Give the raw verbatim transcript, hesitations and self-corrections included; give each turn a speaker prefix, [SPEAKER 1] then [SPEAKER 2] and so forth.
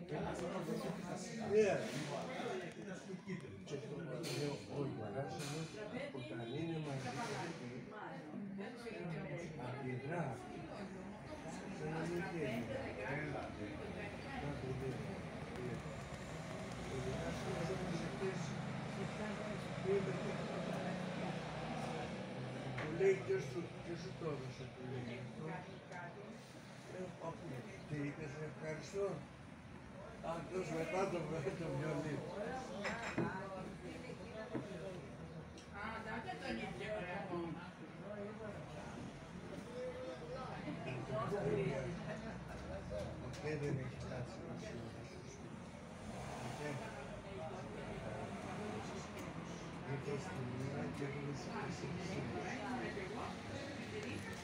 [SPEAKER 1] Ναι. Και το ο Ιεράσιμος όταν είναι μαζί αντιδρά σαν να μην γίνει. Να το δει. Ο Ιεράσιμος όπως ζητήσει του λέει ποιος σου το έδωσε, του λέει αυτό. Λέω παππού, τι είπες, ευχαριστώ. Αυτός μετά το βιολί.
[SPEAKER 2] Α, δάτε τον ίδιο πράγμα.
[SPEAKER 1] Ποτέ δεν έχει φτάσει να σου ποτέ. Ήρθε στη μοίρα και έβγαλε σε